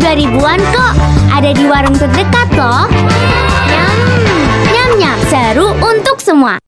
juga ribuan kok. Ada di warung terdekat loh. Nyam, nyam nyam, seru untuk semua.